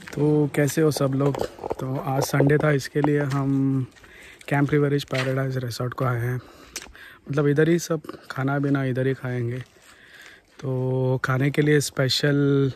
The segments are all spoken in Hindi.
तो कैसे हो सब लोग। तो आज संडे था, इसके लिए हम कैंप रिवरेज पैराडाइज रिसोर्ट को आए हैं। मतलब इधर ही सब खाना पीना इधर ही खाएंगे। तो खाने के लिए स्पेशल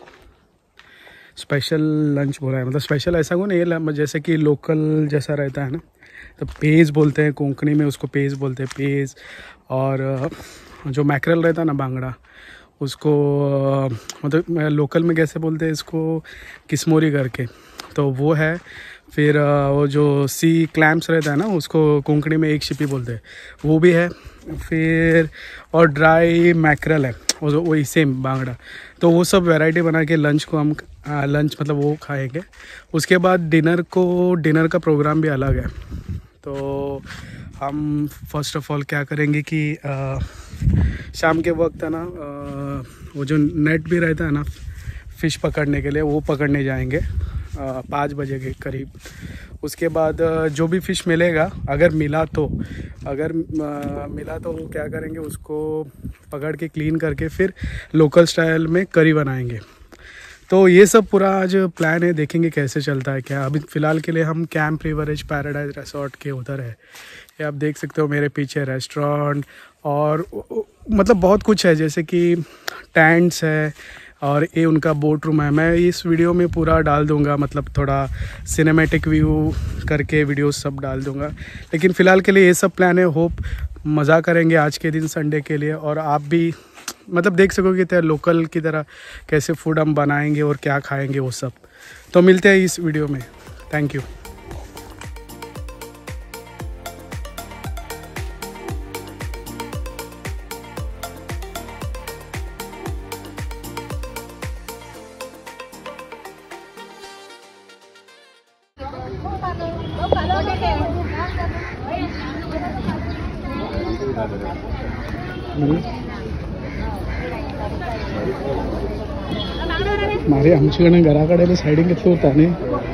लंच बोला है। मतलब स्पेशल ऐसा को नहीं, जैसे कि लोकल जैसा रहता है ना, तो पेज बोलते हैं कोंकणी में, उसको पेज बोलते हैं, पेज। और जो मैकरल रहता है ना, बांगड़ा, उसको मतलब लोकल में कैसे बोलते हैं इसको, किस्मोरी करके, तो वो है। फिर वो जो सी क्लैम्प्स रहता है ना, उसको कोंकणी में एक शिपी बोलते हैं, वो भी है। फिर और ड्राई मैकरल है, वही सेम बांगड़ा। तो वो सब वैरायटी बना के लंच को हम लंच मतलब वो खाएंगे। उसके बाद डिनर का प्रोग्राम भी अलग है। तो हम फर्स्ट ऑफ ऑल क्या करेंगे कि शाम के वक्त है ना, वो जो नेट भी रहता है ना फ़िश पकड़ने के लिए, वो पकड़ने जाएंगे 5 बजे के करीब। उसके बाद जो भी फ़िश मिलेगा, अगर मिला तो वो क्या करेंगे, उसको पकड़ के क्लीन करके फिर लोकल स्टाइल में करी बनाएंगे। तो ये सब पूरा आज प्लान है, देखेंगे कैसे चलता है क्या। अभी फ़िलहाल के लिए हम कैंप रिवरेज पैराडाइज रिसोर्ट के उधर है। ये आप देख सकते हो मेरे पीछे रेस्टोरेंट और मतलब बहुत कुछ है, जैसे कि टेंट्स है और ये उनका बोट रूम है। मैं इस वीडियो में पूरा डाल दूंगा, मतलब थोड़ा सिनेमैटिक व्यू करके वीडियो सब डाल दूंगा। लेकिन फ़िलहाल के लिए ये सब प्लान है। होप मज़ा करेंगे आज के दिन संडे के लिए, और आप भी मतलब देख सकोगे कि लोकल की तरह कैसे फूड हम बनाएंगे और क्या खाएंगे वो सब। तो मिलते हैं इस वीडियो में। Thank you. मारे आमच्याकडे घराकडे साइडिंग किती होता ने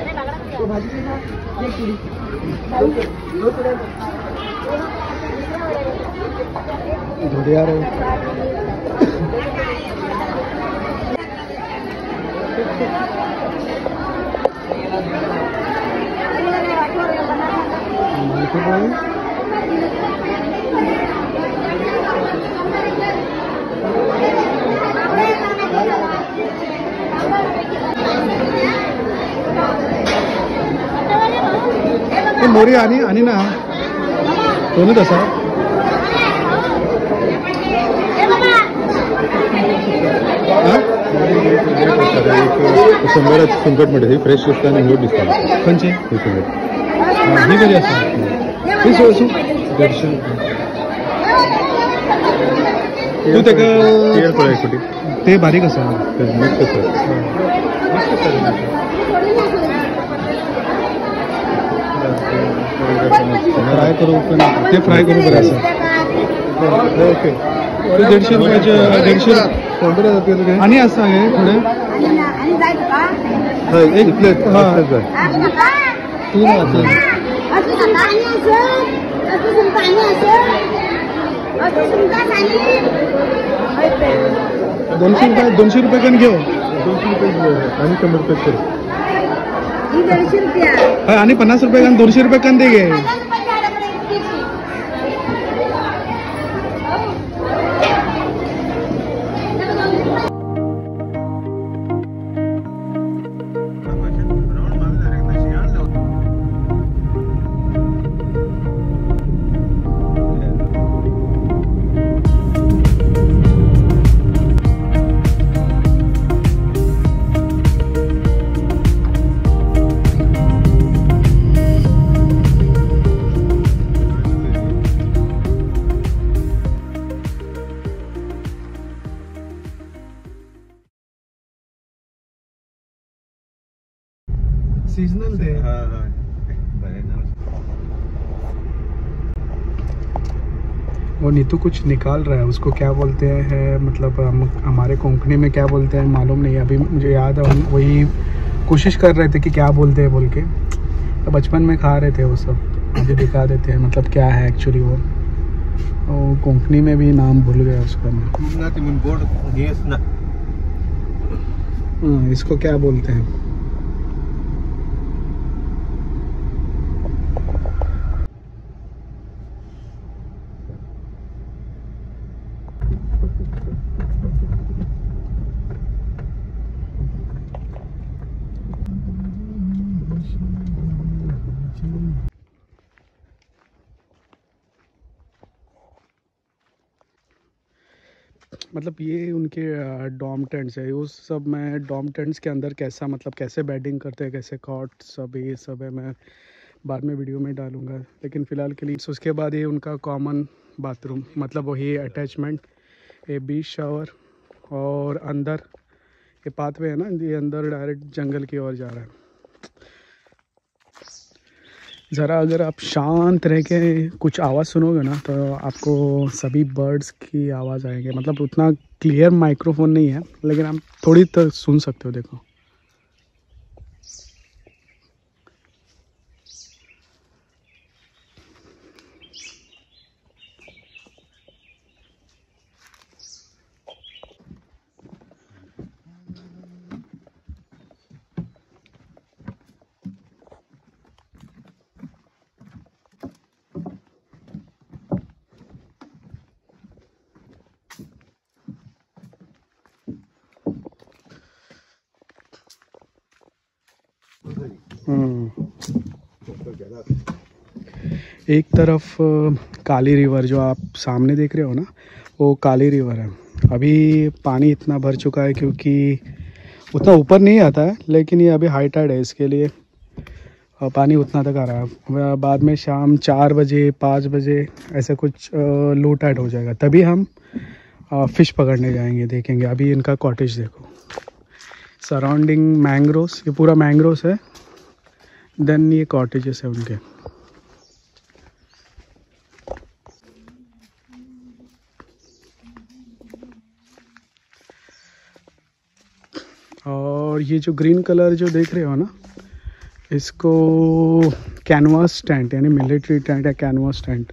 धोड़े आ रहे मोरी आणि ना दोनों तसा शंभर संकट मध्ये फ्रेश असताना निवड दिसतात खंयचे ही बरी आसा दर्शन तू ते बारीक आसा फ्राय करू, पण ते फ्राय करू बरं असं. ओके, 150 रुपयाचे 150 आणि असं आहे थोडे एक प्लेट. हां तू $200 कन घेऊ. 200 रुपये आणि 100 रुपये आणि 50 रुपये कन 200 रुपये कन दे गे. Seasonal day. वो नीतू कुछ निकाल रहा है, उसको क्या बोलते हैं, मतलब हमारे कोंकणी में क्या बोलते हैं मालूम नहीं। अभी मुझे याद है, हम वही कोशिश कर रहे थे कि क्या बोलते हैं बोल के। तो बचपन में खा रहे थे वो सब, मुझे दिखा देते हैं मतलब क्या है एक्चुअली वो कोंकणी में भी नाम भूल गया उसका मैं। इसको क्या बोलते हैं मतलब ये उनके डॉम टेंट्स है, उस सब मैं डॉम टेंट्स के अंदर कैसा मतलब कैसे बेडिंग करते हैं, कैसे कॉट सब ये सब है, मैं बाद में वीडियो में डालूंगा। लेकिन फ़िलहाल के लिए उसके बाद ये उनका कॉमन बाथरूम, मतलब वही अटैचमेंट, ये बीच शावर, और अंदर ये पाथवे है ना, ये अंदर डायरेक्ट जंगल की ओर जा रहा है। ज़रा अगर आप शांत रह के कुछ आवाज़ सुनोगे ना तो आपको सभी बर्ड्स की आवाज़ आएगी। मतलब उतना क्लियर माइक्रोफोन नहीं है लेकिन आप थोड़ी तो सुन सकते हो। देखो एक तरफ काली रिवर जो आप सामने देख रहे हो ना, वो काली रिवर है। अभी पानी इतना भर चुका है क्योंकि उतना ऊपर नहीं आता है, लेकिन ये अभी हाई टाइड है, इसके लिए पानी उतना तक आ रहा है। बाद में शाम 4 बजे 5 बजे ऐसा कुछ लो टाइड हो जाएगा, तभी हम फ़िश पकड़ने जाएंगे, देखेंगे। अभी इनका कॉटेज देखो, सराउंडिंग मैंग्रोव्स, ये पूरा मैंग्रोव्स है, देन ये कॉटेजेस है उनके। और ये जो ग्रीन कलर जो देख रहे हो ना, इसको कैनवास टेंट यानी मिलिट्री टेंट है, कैनवास टेंट।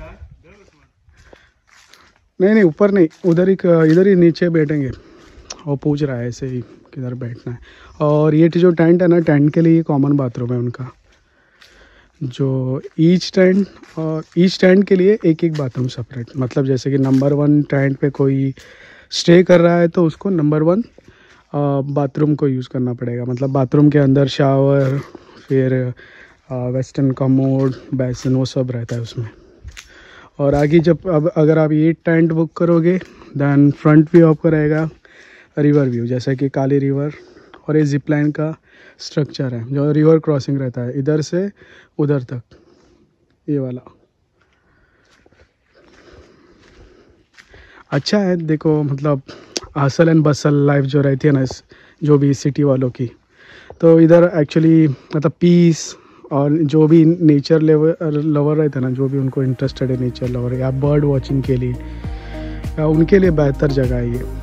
नहीं ऊपर नहीं, उधर ही, इधर ही नीचे बैठेंगे। वो पूछ रहा है ऐसे ही किधर बैठना है। और ये जो टेंट है ना, टेंट के लिए कॉमन बाथरूम है उनका, जो ईच टेंट के लिए एक एक बाथरूम सेपरेट। मतलब जैसे कि नंबर 1 टेंट पे कोई स्टे कर रहा है तो उसको नंबर 1 बाथरूम को यूज़ करना पड़ेगा। मतलब बाथरूम के अंदर शावर, फिर वेस्टर्न कमोड, बेसिन, वो सब रहता है उसमें। और आगे जब अगर आप ये टेंट बुक करोगे, दैन फ्रंट व्यू आपको रहेगा रिवर व्यू, जैसे कि काली रिवर। और ये जिप लाइन का स्ट्रक्चर है जो रिवर क्रॉसिंग रहता है इधर से उधर तक, ये वाला अच्छा है। देखो मतलब हसल एंड बसल लाइफ जो रहती है ना, जो भी सिटी वालों की, तो इधर एक्चुअली मतलब पीस, और जो भी नेचर लवर रहते हैं ना, जो भी उनको इंटरेस्टेड है नेचर लवर या बर्ड वॉचिंग के लिए, या उनके लिए बेहतर जगह है ये।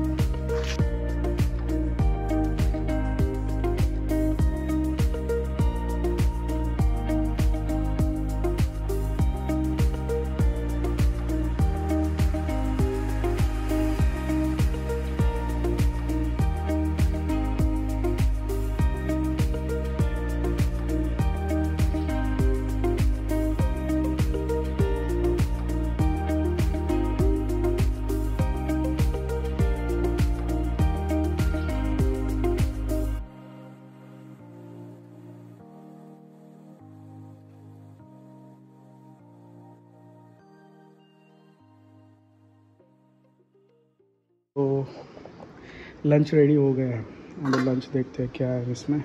तो लंच रेडी हो गया है, अब लंच देखते हैं क्या है इसमें।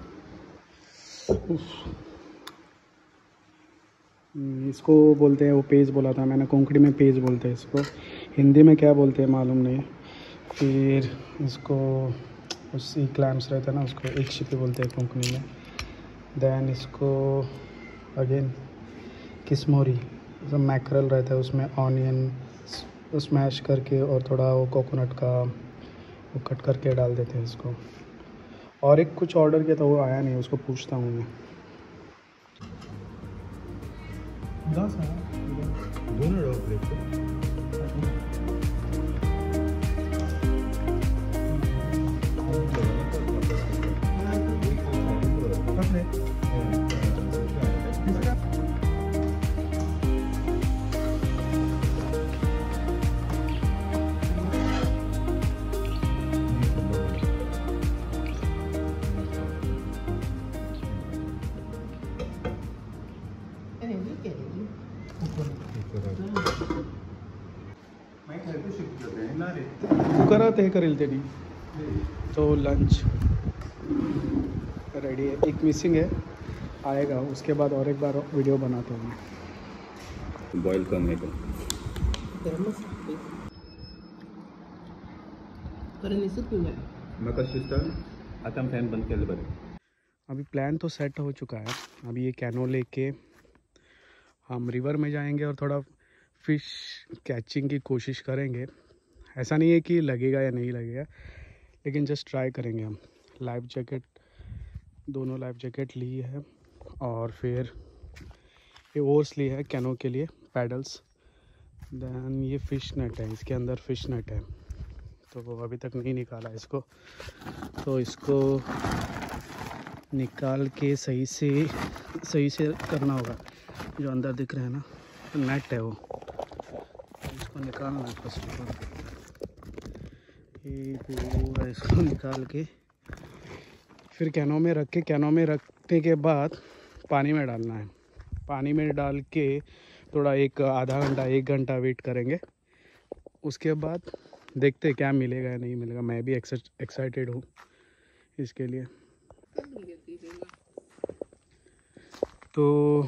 इसको बोलते हैं, वो पेज बोला था मैंने, कोंकणी में पेज बोलते हैं इसको, हिंदी में क्या बोलते हैं मालूम नहीं। फिर इसको उसी क्लैम्स रहता है ना, उसको एक शिपी बोलते हैं कोंकणी में। दैन इसको अगेन किस्मोरी, जो मैकरल रहता है उसमें ऑनियन स्मैश करके और थोड़ा वो कोकोनट का वो कट करके डाल देते हैं इसको। और एक कुछ ऑर्डर किया था, वो आया नहीं, उसको पूछता हूँ मैं। करत हे करेल त्यांनी. तो लंच रेडी है, एक मिसिंग है, आएगा उसके बाद और एक बार वीडियो बनाता हूँ मैं. बॉईल करने को मका शिस्टर आता फैन बंद केले बरे. अभी प्लान तो सेट हो चुका है. अभी ये कैनो लेके हम रिवर में जाएंगे और थोड़ा फिश कैचिंग की कोशिश करेंगे. ऐसा नहीं है कि लगेगा या नहीं लगेगा, लेकिन जस्ट ट्राई करेंगे हम. लाइफ जैकेट, दोनों लाइफ जैकेट ली है और फिर ये ओर्स ली है कैनो के लिए, पैडल्स. देन ये फ़िश नेट है, इसके अंदर फ़िश नेट है, तो अभी तक नहीं निकाला इसको. तो इसको निकाल के सही से करना होगा. जो अंदर दिख रहे हैं ना, नेट है वो, इसको निकालना है फर्स्ट ऑफ ऑल. ये पूरा इसको निकाल के फिर कैनो में रख के, कैनो में रखने के बाद पानी में डालना है. पानी में डाल के थोड़ा एक आधा घंटा 1 घंटा वेट करेंगे. उसके बाद देखते हैं क्या मिलेगा या नहीं मिलेगा. मैं भी एक्साइटेड हूँ इसके लिए. तो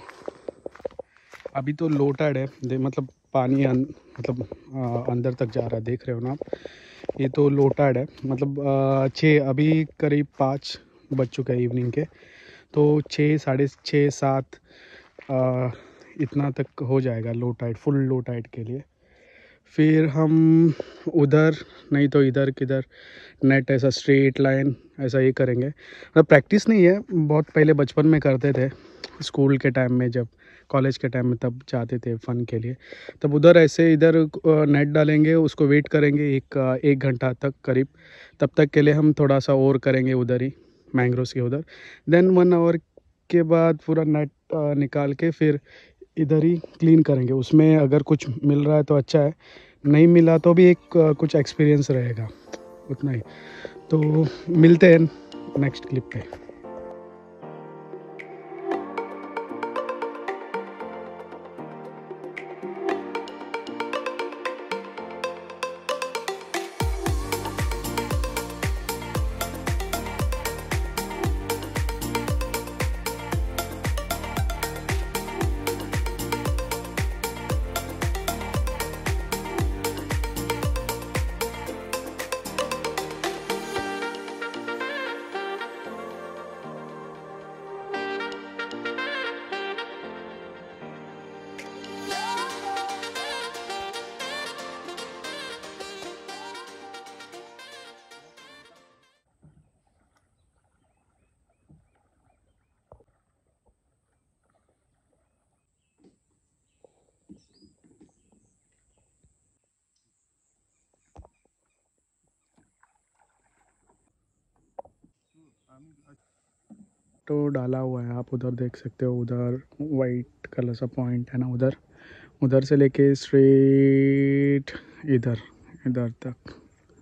अभी तो लो टाइड है, मतलब पानी अंदर तक जा रहा है, देख रहे हो ना आप. ये तो लो टाइड है, मतलब 6, अभी करीब 5 बज चुका है इवनिंग के. तो 6, 6:30, 7 इतना तक हो जाएगा low tide, full low tide के लिए. फिर हम उधर नहीं तो इधर किधर नेट ऐसा स्ट्रेट लाइन ऐसा ये करेंगे. मतलब प्रैक्टिस नहीं है, बहुत पहले बचपन में करते थे, स्कूल के टाइम में, जब कॉलेज के टाइम में तब जाते थे फ़न के लिए. तब उधर ऐसे इधर नेट डालेंगे, उसको वेट करेंगे 1 घंटा तक करीब. तब तक के लिए हम थोड़ा सा और करेंगे उधर ही, मैंग्रोव्स के उधर. देन 1 आवर के बाद पूरा नेट निकाल के फिर इधर ही क्लीन करेंगे. उसमें अगर कुछ मिल रहा है तो अच्छा है, नहीं मिला तो भी एक कुछ एक्सपीरियंस रहेगा, उतना ही. तो मिलते हैं नेक्स्ट क्लिप पे. तो डाला हुआ है, आप उधर देख सकते हो. उधर वाइट कलर सा पॉइंट है ना, उधर से लेके स्ट्रेट इधर तक,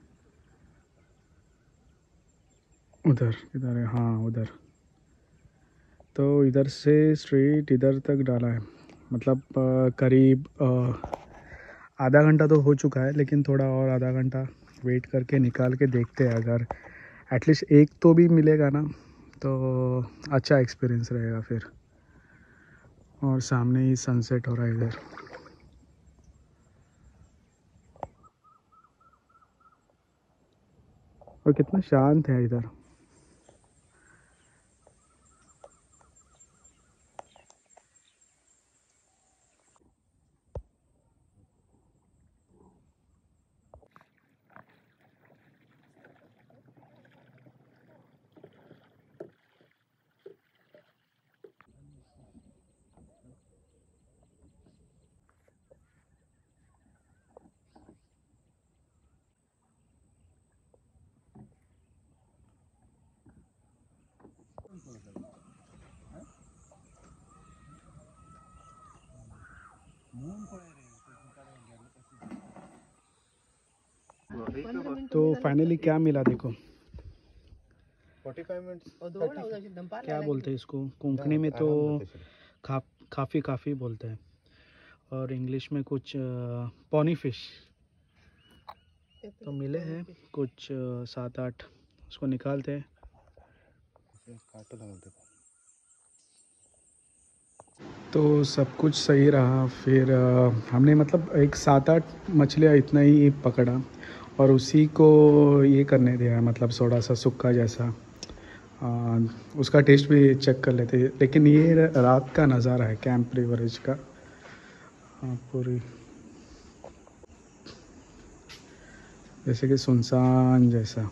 इधर है, हाँ उधर. तो इधर से स्ट्रेट इधर तक डाला है. मतलब करीब आधा घंटा तो हो चुका है, लेकिन थोड़ा और आधा घंटा वेट करके निकाल के देखते हैं. अगर एटलीस्ट एक तो भी मिलेगा ना, तो अच्छा एक्सपीरियंस रहेगा फिर. और सामने ही सनसेट हो रहा है इधर. और कितना शांत है इधर. तो फाइनली क्या मिला देखो. 45 मिनट्स क्या बोलते हैं इसको कोंकणी में, तो काफ़ी बोलते हैं, और इंग्लिश में कुछ पॉनी फिश. तो मिले हैं कुछ 7-8, उसको निकालते हैं। काटो ना बोलते। तो सब कुछ सही रहा। फिर हमने मतलब एक 7-8 मछलियाँ इतना ही पकड़ा और उसी को ये करने दिया, मतलब थोड़ा सा सूखा जैसा। उसका टेस्ट भी चेक कर लेते। लेकिन ये रात का नज़ारा है कैंप रिवरेज का। पूरी जैसे कि सुनसान जैसा।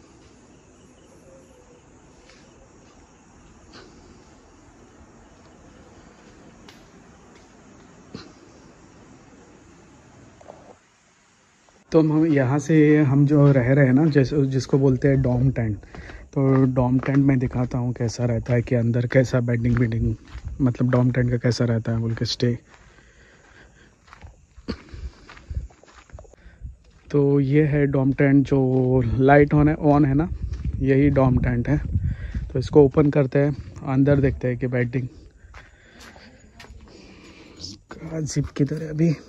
तो हम यहाँ से हम जो रह रहे हैं ना, जैसे जिसको बोलते हैं डॉम टेंट, तो डॉम टेंट में दिखाता हूँ कैसा रहता है कि अंदर कैसा बेडिंग वेडिंग, मतलब डॉम टेंट का कैसा रहता है बोल के स्टे। तो ये है डॉम टेंट जो लाइट ऑन है ना, यही डॉम टेंट है। तो इसको ओपन करते हैं, अंदर देखते हैं कि बेडिंग जिप किधर है अभी।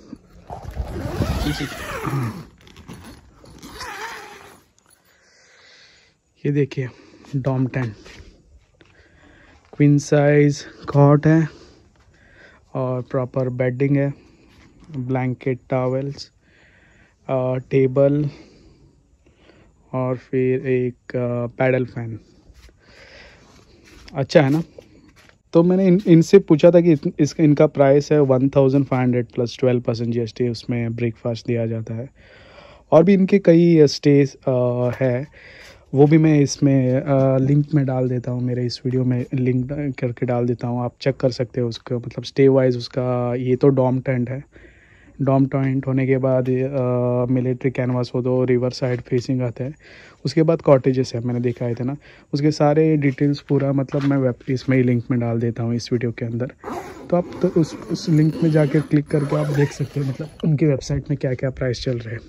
ये देखिए dome tent, queen size cot है और प्रॉपर बेडिंग है, ब्लैंकेट, टॉवेल्स, टेबल और फिर एक पैडल फैन। अच्छा है ना। तो मैंने इनसे पूछा था कि इसका इनका प्राइस है 1500 प्लस 12% GST, उसमें ब्रेकफास्ट दिया जाता है। और भी इनके कई स्टेज है, वो भी मैं इसमें लिंक में डाल देता हूँ, मेरे इस वीडियो में लिंक करके डाल देता हूँ, आप चेक कर सकते हो उसका, मतलब स्टे वाइज उसका। ये तो डॉम टेंट है। डॉम टेंट होने के बाद मिलिट्री कैनवास, वो दो रिवर साइड फेसिंग आते हैं। उसके बाद कॉटेजेस है, मैंने दिखाए थे ना, उसके सारे डिटेल्स पूरा मतलब मैं वेब इसमें ही लिंक में डाल देता हूँ इस वीडियो के अंदर। तो आप तो उस लिंक में जाकर क्लिक करके आप देख सकते हो मतलब उनकी वेबसाइट में क्या क्या प्राइस चल रहे हैं।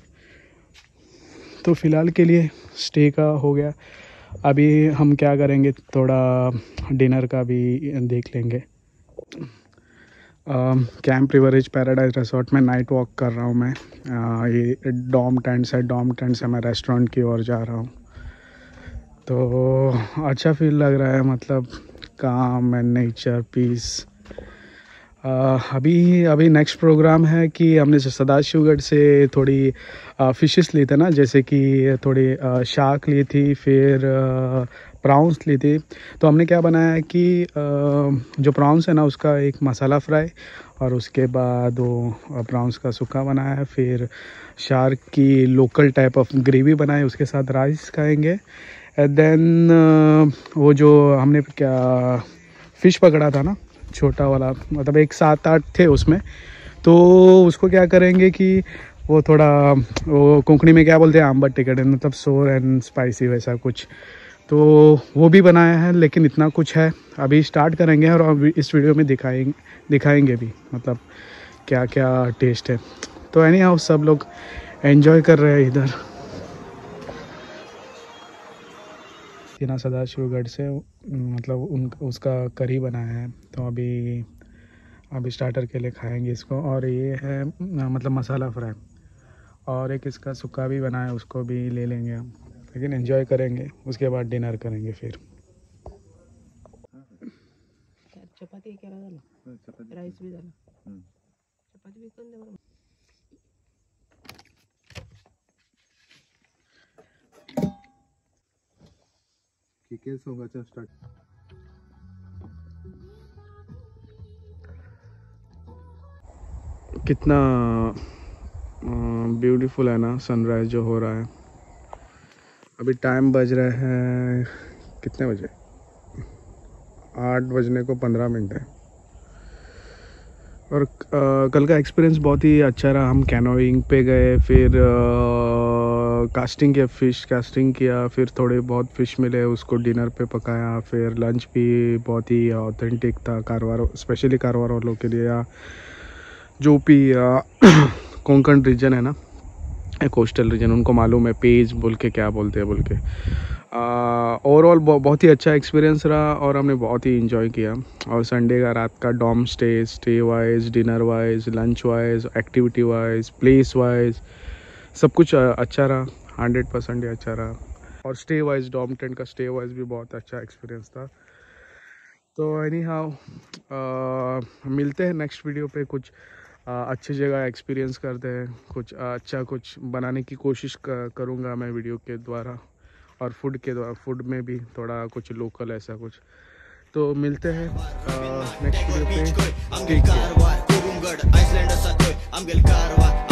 तो फ़िलहाल के लिए स्टे का हो गया। अभी हम क्या करेंगे, थोड़ा डिनर का भी देख लेंगे। कैंप रिवरेज पैराडाइज रिसोर्ट में नाइट वॉक कर रहा हूँ मैं। ये डॉम टेंट है, डॉम टेंट से मैं रेस्टोरेंट की ओर जा रहा हूँ। तो अच्छा फील लग रहा है, मतलब काम एंड नेचर पीस। अभी नेक्स्ट प्रोग्राम है कि हमने सदाशिवगढ़ से थोड़ी फिशेस ली थे ना, जैसे कि थोड़ी शार्क ली थी, फिर प्राउंस ली थी। तो हमने क्या बनाया है कि जो प्राउंस है ना उसका एक मसाला फ्राई, और उसके बाद वो प्राउंस का सूखा बनाया है, फिर शार्क की लोकल टाइप ऑफ ग्रेवी बनाई, उसके साथ राइस खाएंगे। एंड देन वो जो हमने क्या फ़िश पकड़ा था ना, छोटा वाला, मतलब एक 7-8 थे उसमें, तो उसको क्या करेंगे कि वो थोड़ा, वो कोंकणी में क्या बोलते हैं, आम्बर टिकट, मतलब सोर एंड स्पाइसी वैसा कुछ, तो वो भी बनाया है। लेकिन इतना कुछ है, अभी स्टार्ट करेंगे और अभी इस वीडियो में दिखाएंगे भी, मतलब क्या क्या टेस्ट है। तो एनी हाउ सब लोग एंजॉय कर रहे हैं इधर। तीना सदाशिवगढ़ से मतलब उसका करी बनाया है, तो अभी स्टार्टर के लिए खाएंगे इसको। और ये है मतलब मसाला फ्राई, और एक इसका सूखा भी बना है, उसको भी ले लेंगे हम। लेकिन एंजॉय करेंगे, उसके बाद डिनर करेंगे फिर। चपाती केला झालं, राईस बी झालं, चपाती बी करून दे बरं. केस होगा चल स्टार्ट। कितना ब्यूटीफुल है ना सनराइज जो हो रहा है। अभी टाइम बज रहा है, कितने बजे, 8 बजने को 15 मिनट है। और कल का एक्सपीरियंस बहुत ही अच्छा रहा। हम कैनोइंग पे गए, फिर कास्टिंग किया, फ़िश कास्टिंग किया, फिर थोड़े बहुत फ़िश मिले, उसको डिनर पे पकाया। फिर लंच भी बहुत ही ऑथेंटिक था, कारवार, स्पेशली कारवार वालों के लिए, या जो भी कोंकण रीजन है ना, कोस्टल रीजन, उनको मालूम है पेज बोल के क्या बोलते हैं बोल के। ओवरऑल बहुत ही अच्छा एक्सपीरियंस रहा और हमने बहुत ही इन्जॉय किया। और संडे का रात का dome stay wise, dinner wise, lunch wise, activity wise, place wise, सब कुछ अच्छा रहा, 100% ही अच्छा रहा। और स्टे वाइज, डॉम टेंट का स्टे वाइज भी बहुत अच्छा एक्सपीरियंस था। तो एनी हाउ मिलते हैं नेक्स्ट वीडियो पे, कुछ अच्छी जगह एक्सपीरियंस करते हैं, कुछ अच्छा कुछ बनाने की कोशिश करूँगा मैं वीडियो के द्वारा, और फूड के द्वारा, फूड में भी थोड़ा कुछ लोकल ऐसा कुछ। तो मिलते हैं नेक्स्ट वीडियो पे। Take care.